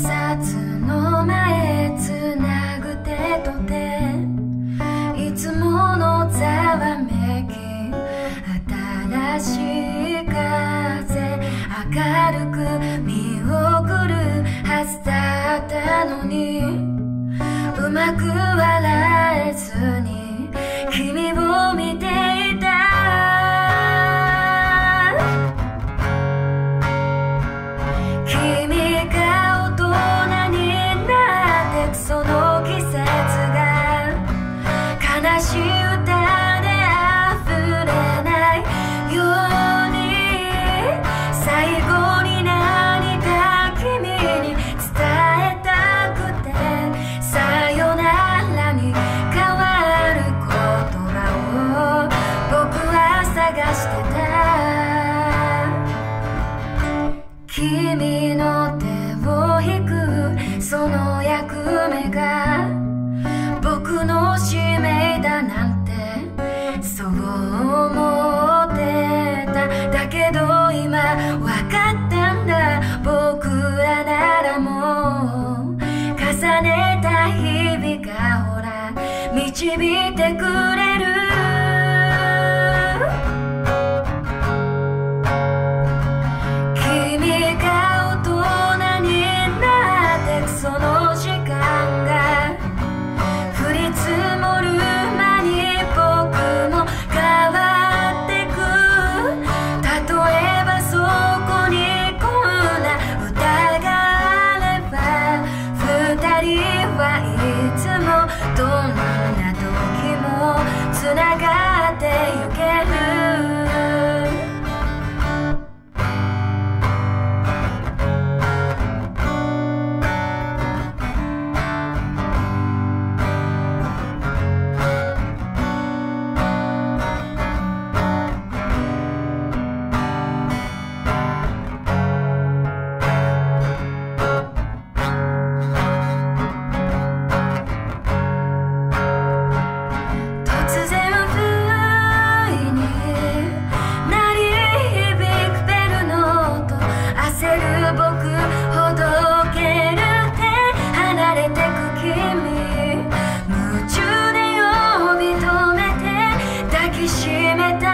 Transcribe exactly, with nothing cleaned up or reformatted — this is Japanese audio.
冊の前つなぐ手と手、いつものざわめき、新しい風明るく見送るはずだったのに、うまく笑えずに君を見ていた。君が大人になってくその季節が悲しい歌で溢れないように、最後に何か君に伝えたくて、さよならに変わる言葉を僕は探してた。君の手を引くその役目が僕の使命だなんてそう思ってた。だけど今わかったんだ、僕らならもう重ねた日々がほら導いてくれる。君が大人になってくその時間が降り積もる間に僕も変わってく。例えばそこにこんな歌があれば、二人はいつもどんな時もつながってゆける。突然不意に鳴り響くベルの音、焦る僕ほどける手離れてく君、夢中で呼び止めて抱きしめた